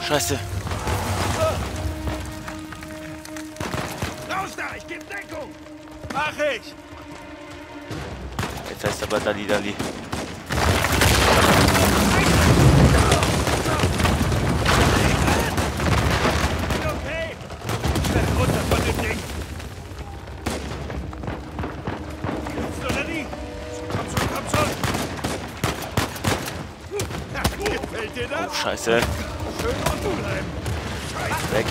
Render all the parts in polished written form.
Scheiße. Raus da, ich gebe Deckung! Mach ich! Jetzt heißt aber Dali. Okay! Schnell runter von dem Ding! Jetzt oder nie? Komm schon! Gefällt dir das? Oh, Scheiße. Schön unten bleiben! Scheiße! Weg.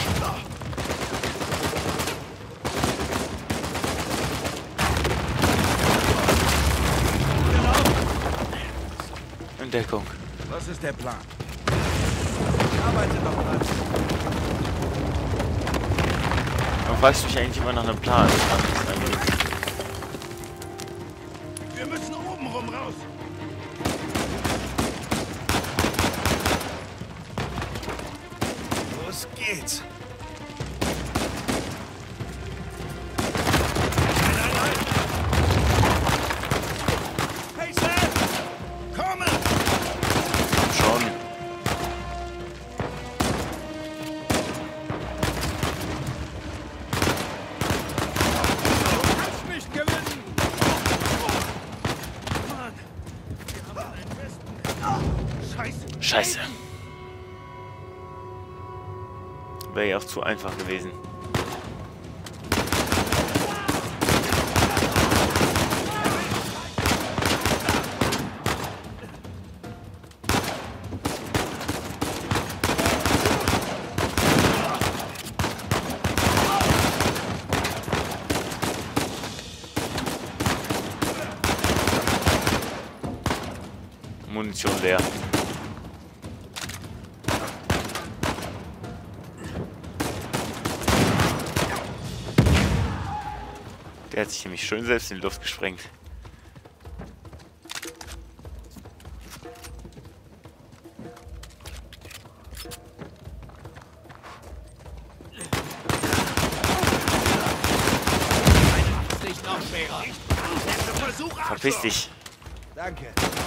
In Deckung. Was ist der Plan? Arbeite noch dran. Man fragt mich eigentlich immer nach einem Plan. Wir müssen oben rum raus. Los geht's. Nein. Hey Sam! Komme! Schon. Du kannst nicht gewinnen! Mann! Wir haben einen festen... Scheiße! Scheiße. Wäre ja auch zu einfach gewesen. Munition leer. Der hat sich nämlich schön selbst in die Luft gesprengt. Nicht noch schwerer. Versuch Verpiss dich. Danke.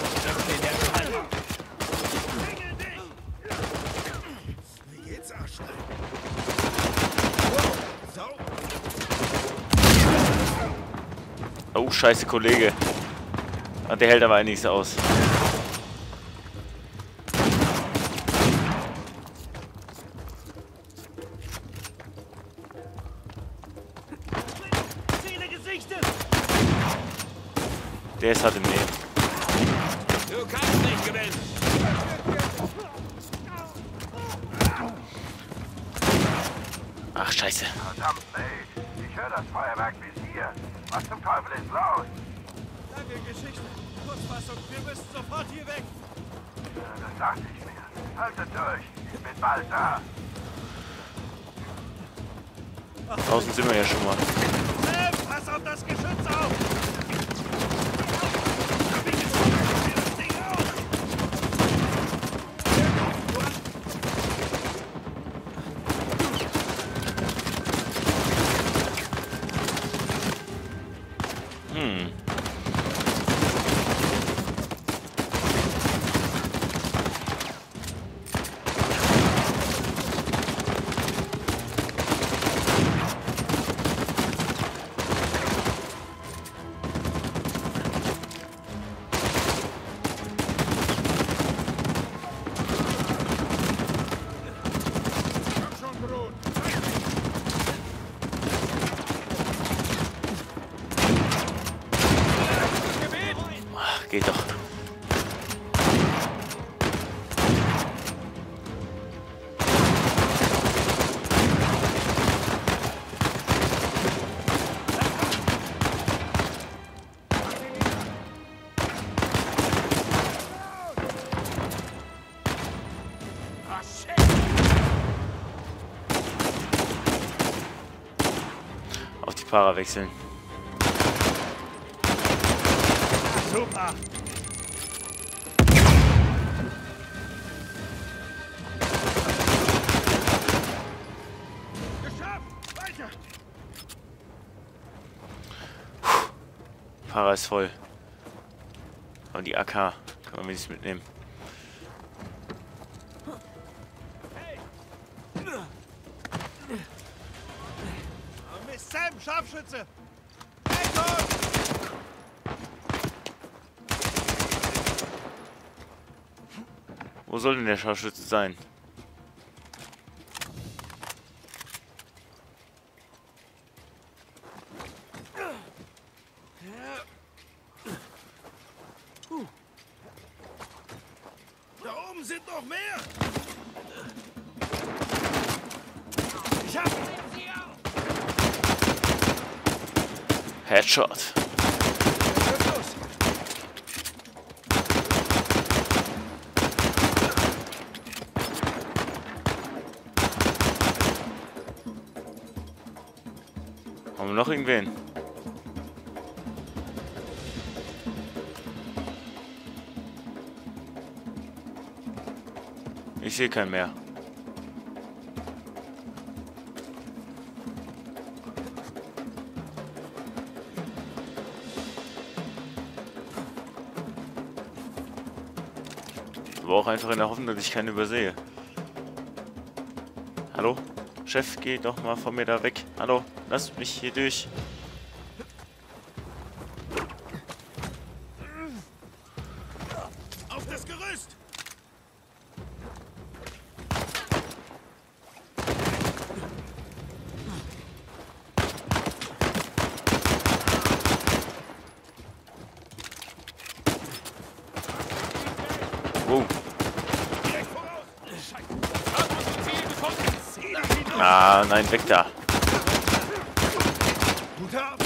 Wie geht's, Arschlein? So. Oh, scheiße, Kollege. Ah, der hält aber einiges aus. Ziele gesichtet! Der ist hart im Leben. Du kannst nicht gewinnen! Ach, scheiße. Verdammt, Nate. Ich höre das Feuerwerk bis hier. Was zum Teufel ist los? Lange Geschichte. Kurzfassung, wir müssen sofort hier weg. Das dachte ich mir. Haltet durch. Ich bin bald da. Draußen sind wir ja schon mal. Sam, pass auf das Geschütz auf! Das Ding auf! Ach, geht doch. Auf die Para wechseln. Super! Geschafft! Weiter! Para ist voll. Aber die AK kann man wenigstens mitnehmen. Hey, Sam, Scharfschütze! Hey, tot! Wo soll denn der Scharfschütze sein? Da oben sind noch mehr! Ich hab sie auch! Headshot. Los! Haben wir noch irgendwen? Ich sehe keinen mehr. Aber auch einfach in der Hoffnung, dass ich keinen übersehe. Hallo? Chef, geh doch mal von mir da weg. Hallo? Lass mich hier durch. Auf das Gerüst! Wow. Direkt voraus! Scheiße! Haben wir Ziel gefunden! Nach hinten! Ah, nein, weg da. Gut ab!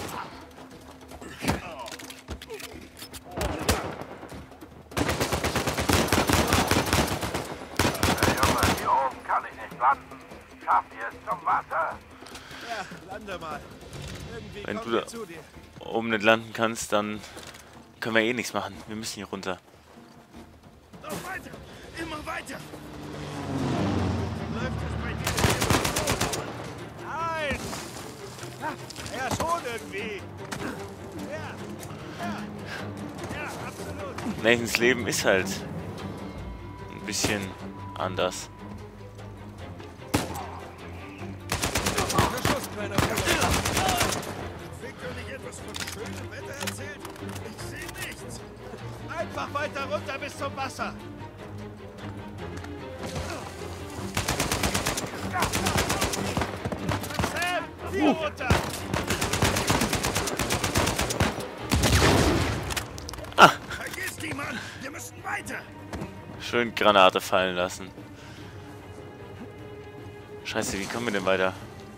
Hey Junge, hier oben kann ich nicht landen. Schafft ihr es zum Wasser? Ja, lande mal. Irgendwie Wenn kommen du wir da zu dir. oben nicht landen kannst, dann können wir eh nichts machen. Wir müssen hier runter. Noch weiter! Immer weiter! Läuft es bei dir? Nein! Ja, schon irgendwie. Ja, absolut. Nathans Leben ist halt ein bisschen anders. Verschuss, kleiner Bruder. Victor nicht etwas von schönem Wetter erzählt? Ich sehe nichts. Einfach weiter runter bis zum Wasser. Sam, hier runter. Vergiss die, Mann. Wir müssen weiter. Schön Granate fallen lassen. Scheiße, wie kommen wir denn weiter?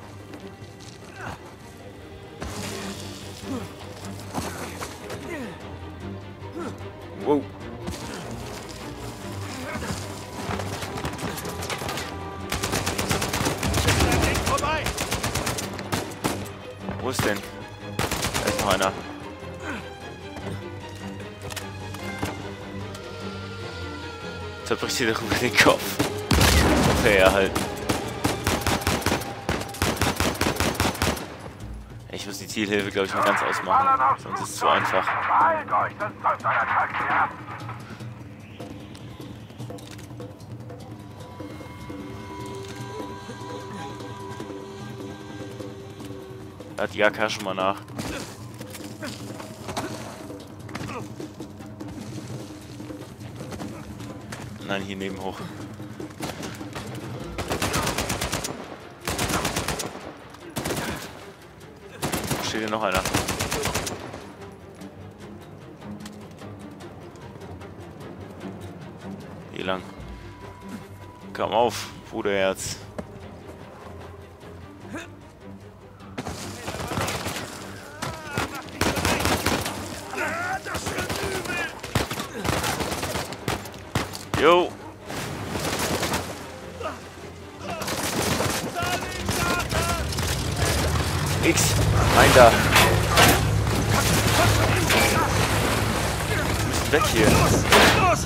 Wow. Vorbei. Wo ist denn? Da ist noch einer. Zerbricht dir darüber den Kopf. Okay, erhalten. Ich muss die Zielhilfe, glaube ich, mal ganz ausmachen. Sonst ist es zu einfach. Beeilt euch, das läuft euer Taxi ab. Hat die AK schon mal nach. Nein, hier neben hoch. Steht hier noch einer. Hier lang. Komm auf, Bruderherz. Das wird übel. Jo. X. Rein da. Wir müssen weg hier. Los!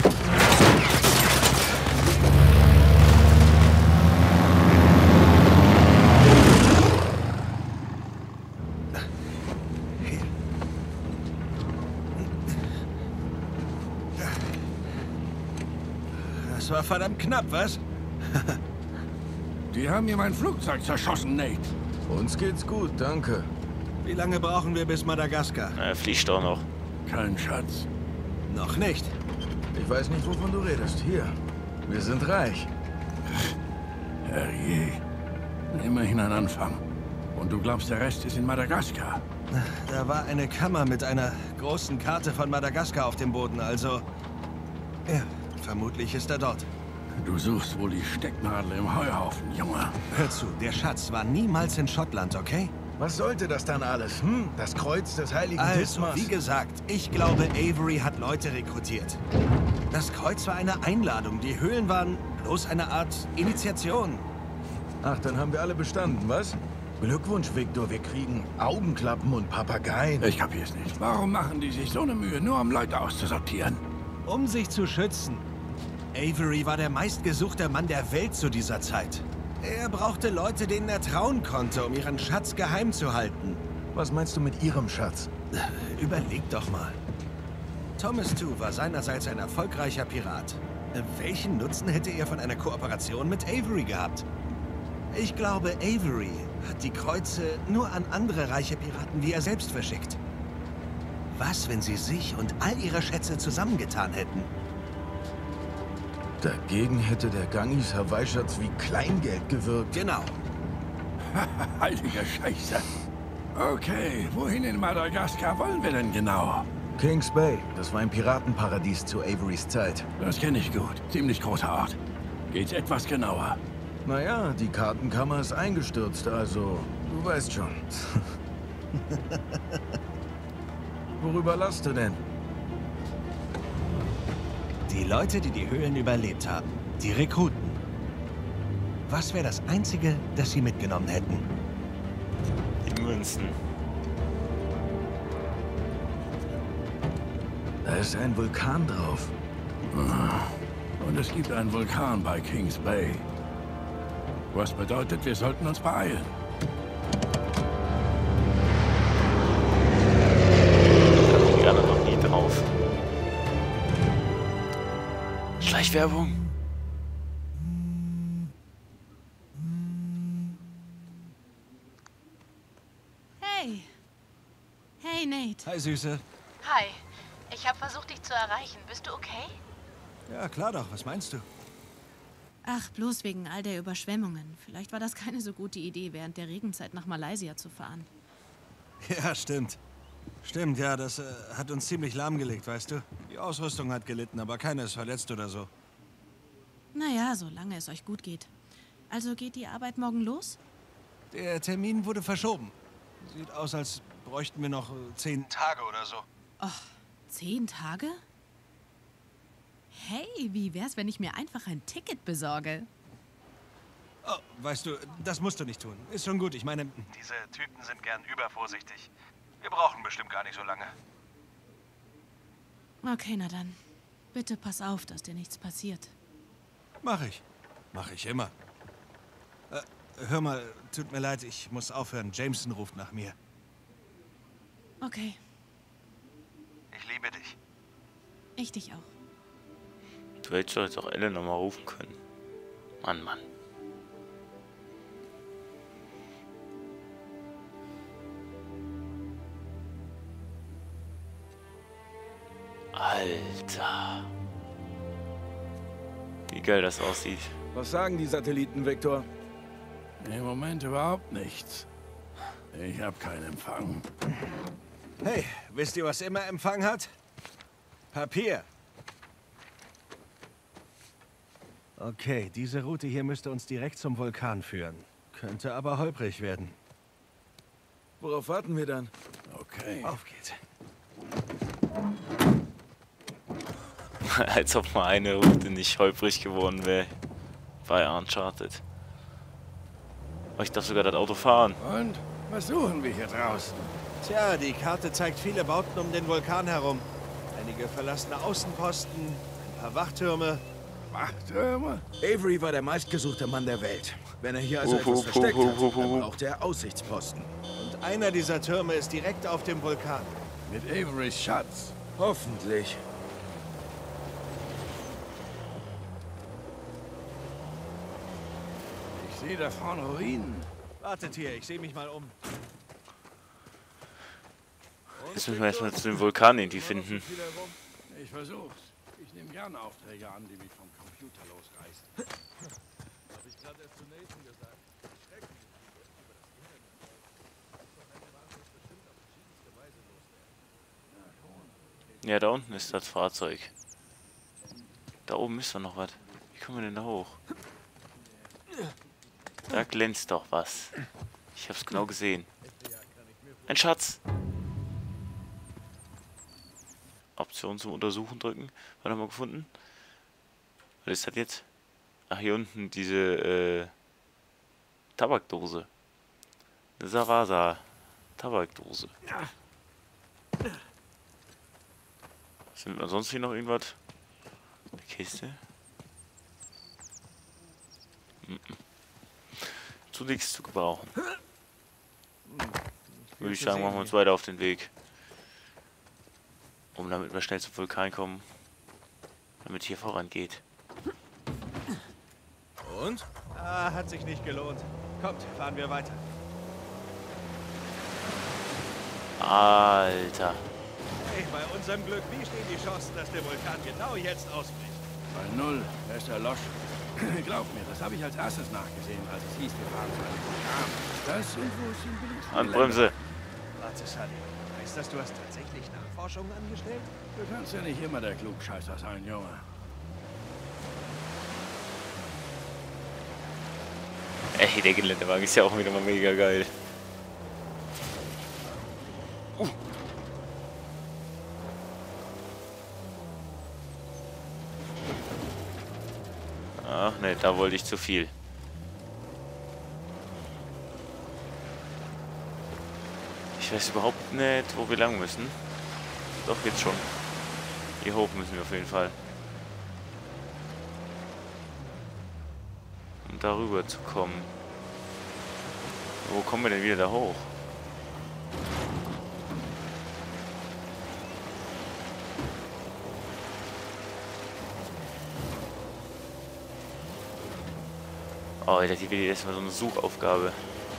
Das war verdammt knapp, was? Die haben mir mein Flugzeug zerschossen, Nate. Uns geht's gut, danke. Wie lange brauchen wir bis Madagaskar? Er fliegt doch noch. Kein Schatz. Noch nicht. Ich weiß nicht, wovon du redest. Hier, wir sind reich. Herrje. Immerhin ein Anfang. Und du glaubst, der Rest ist in Madagaskar? Da war eine Kammer mit einer großen Karte von Madagaskar auf dem Boden, also... Ja, vermutlich ist er dort. Du suchst wohl die Stecknadel im Heuhaufen, Junge. Hör zu, der Schatz war niemals in Schottland, okay? Was sollte das dann alles, hm? Das Kreuz des heiligen Also, Dismas? wie gesagt, ich glaube, Avery hat Leute rekrutiert. Das Kreuz war eine Einladung, die Höhlen waren bloß eine Art Initiation. Ach, dann haben wir alle bestanden, was? Glückwunsch, Victor, wir kriegen Augenklappen und Papageien. Ich kapier's nicht. Warum machen die sich so eine Mühe, nur um Leute auszusortieren? Um sich zu schützen. Avery war der meistgesuchte Mann der Welt zu dieser Zeit. Er brauchte Leute, denen er trauen konnte, um ihren Schatz geheim zu halten. Was meinst du mit ihrem Schatz? Überleg doch mal. Thomas Tew war seinerseits ein erfolgreicher Pirat. Welchen Nutzen hätte er von einer Kooperation mit Avery gehabt? Ich glaube, Avery hat die Kreuze nur an andere reiche Piraten wie er selbst verschickt. Was, wenn sie sich und all ihre Schätze zusammengetan hätten? Dagegen hätte der Gangis Hawaii-Schatz wie Kleingeld gewirkt. Genau. Heiliger Scheiße. Okay, wohin in Madagaskar wollen wir denn genau? Kings Bay, das war ein Piratenparadies zu Averys Zeit. Das kenne ich gut. Ziemlich großer Ort. Geht's etwas genauer? Naja, die Kartenkammer ist eingestürzt, also du weißt schon. Worüber lachst du denn? Die Leute, die die Höhlen überlebt haben. Die Rekruten. Was wäre das Einzige, das sie mitgenommen hätten? Die Münzen. Da ist ein Vulkan drauf. Und es gibt einen Vulkan bei Kings Bay. Was bedeutet, wir sollten uns beeilen. Da kommt gerne noch nie drauf. Schleichwerbung. Hey. Hey, Nate. Hi, Süße. Hi. Ich habe versucht, dich zu erreichen. Bist du okay? Ja, klar doch. Was meinst du? Ach, bloß wegen all der Überschwemmungen. Vielleicht war das keine so gute Idee, während der Regenzeit nach Malaysia zu fahren. Ja, stimmt. Stimmt, ja, das hat uns ziemlich lahmgelegt, weißt du? Die Ausrüstung hat gelitten, aber keiner ist verletzt oder so. Naja, solange es euch gut geht. Also geht die Arbeit morgen los? Der Termin wurde verschoben. Sieht aus, als bräuchten wir noch 10 Tage oder so. Och, 10 Tage? Hey, wie wär's, wenn ich mir einfach ein Ticket besorge? Oh, weißt du, das musst du nicht tun. Ist schon gut, ich meine... Diese Typen sind gern übervorsichtig. Wir brauchen bestimmt gar nicht so lange. Okay, na dann. Bitte pass auf, dass dir nichts passiert. Mach ich. Mach ich immer. Hör mal, tut mir leid, ich muss aufhören. Jameson ruft nach mir. Okay, Ich liebe dich. ich dich auch. Du hättest doch jetzt auch Ellen nochmal rufen können. Mann, Mann. Alter. Wie geil das aussieht. Was sagen die Satelliten, Victor? Im Moment überhaupt nichts. Ich habe keinen Empfang. Hey, wisst ihr, was immer Empfang hat? Papier. Okay, diese Route hier müsste uns direkt zum Vulkan führen. Könnte aber holprig werden. Worauf warten wir dann? Okay. Auf geht's. Als ob mal eine Route nicht holprig geworden wäre. Bei Uncharted. Oh, ich darf sogar das Auto fahren. Und? Was suchen wir hier draußen? Tja, die Karte zeigt viele Bauten um den Vulkan herum. Einige verlassene Außenposten, ein paar Wachtürme. Wachtürme? Avery war der meistgesuchte Mann der Welt. Wenn er hier also etwas versteckt hat, dann braucht er Aussichtsposten. Und einer dieser Türme ist direkt auf dem Vulkan. Mit Averys Schatz. Hoffentlich. Ich sehe da vorne Ruinen. Wartet hier, ich sehe mich mal um. Jetzt müssen wir erstmal zu dem Vulkan irgendwie finden. Ich versuch's. Ich nehme gerne Aufträge an, die mich vom Computer losreißen. Hab ich gerade erst zu Nathan gesagt. Schrecklich. Ja, da unten ist das Fahrzeug. Da oben ist doch noch was. Wie kommen wir denn da hoch? Da glänzt doch was. Ich hab's genau gesehen. Ein Schatz! Option zum Untersuchen drücken. Was haben wir gefunden? Was ist das jetzt? Ach, hier unten diese Tabakdose. Eine Sarasa Tabakdose. Findet man sonst hier noch irgendwas? Eine Kiste? Zu nichts zu gebrauchen. Würde ich sagen, machen wir uns weiter auf den Weg. Um damit wir schnell zum Vulkan kommen. Damit hier vorangeht. Und? Ah, hat sich nicht gelohnt. Kommt, fahren wir weiter. Alter. Hey, bei unserem Glück, wie stehen die Chancen, dass der Vulkan genau jetzt ausbricht? Bei 0, er ist erloschen. Glaub mir, das habe ich als erstes nachgesehen, als es hieß, wir fahren zu einem Vulkan. Das sind wohl Symbolisten. Handbremse. Warte, Sully. Heißt das, du hast tatsächlich Nachforschungen angestellt? Du kannst ja nicht immer der Klugscheißer sein, Junge. Ey, der Geländewagen ist ja auch wieder mal mega geil. Ach ne, da wollte ich zu viel. Ich weiß überhaupt nicht, wo wir lang müssen. Doch, jetzt schon. Hier hoch müssen wir auf jeden Fall. Um darüber zu kommen. Wo kommen wir denn wieder da hoch? Oh, das hier wird erstmal so eine Suchaufgabe.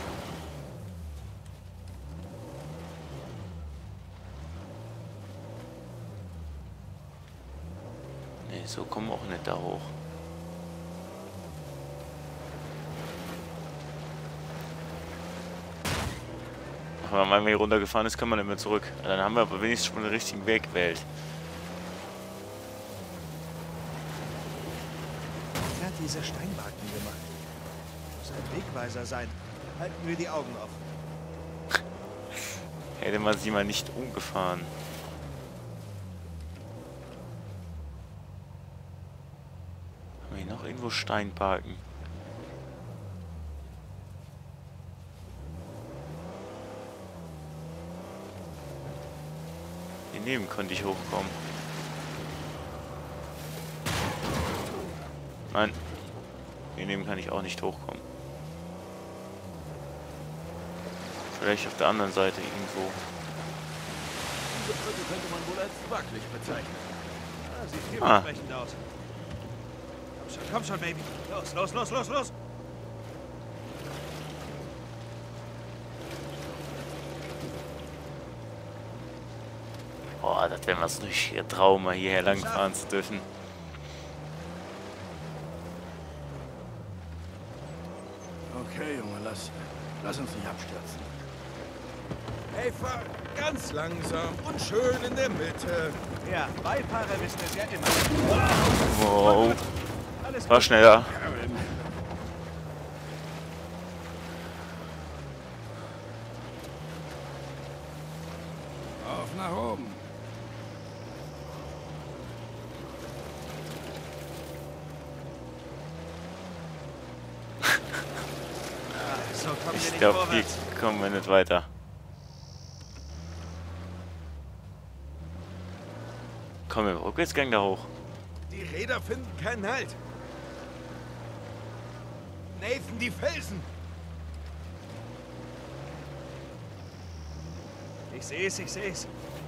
Ne, so kommen wir auch nicht da hoch. Ach, wenn man einmal hier runtergefahren ist, kann man nicht mehr zurück. Dann haben wir aber wenigstens schon den richtigen Weg gewählt. Wer hat diese Steinbalken gemacht? Muss ein Wegweiser sein. Halten wir die Augen offen. Hätte man sie mal nicht umgefahren. Haben wir hier noch irgendwo Steinbalken? Hier neben konnte ich hochkommen. Nein. Hier neben kann ich auch nicht hochkommen. Vielleicht auf der anderen Seite irgendwo. Diese Brücke könnte man wohl als wackelig bezeichnen. Ah, sieht vielversprechend aus. Komm schon, Baby. Los, los, los, los, los. Boah, das wäre mal so ein richtiger Traum, mal hierher lang fahren zu dürfen. Okay, Junge, lass uns nicht abstürzen. Hey, fahr ganz langsam und schön in der Mitte. Ja, Beifahrer wissen es ja immer. Wow. Alles War gut. schneller. Karen. Auf nach oben. So kommen wir Ich nicht glaube, hier vorwärts. kommen wir nicht weiter. Kommen wir im Rückwärtsgang da hoch? Die Räder finden keinen Halt. Nathan, die Felsen. Ich seh's, ich seh's.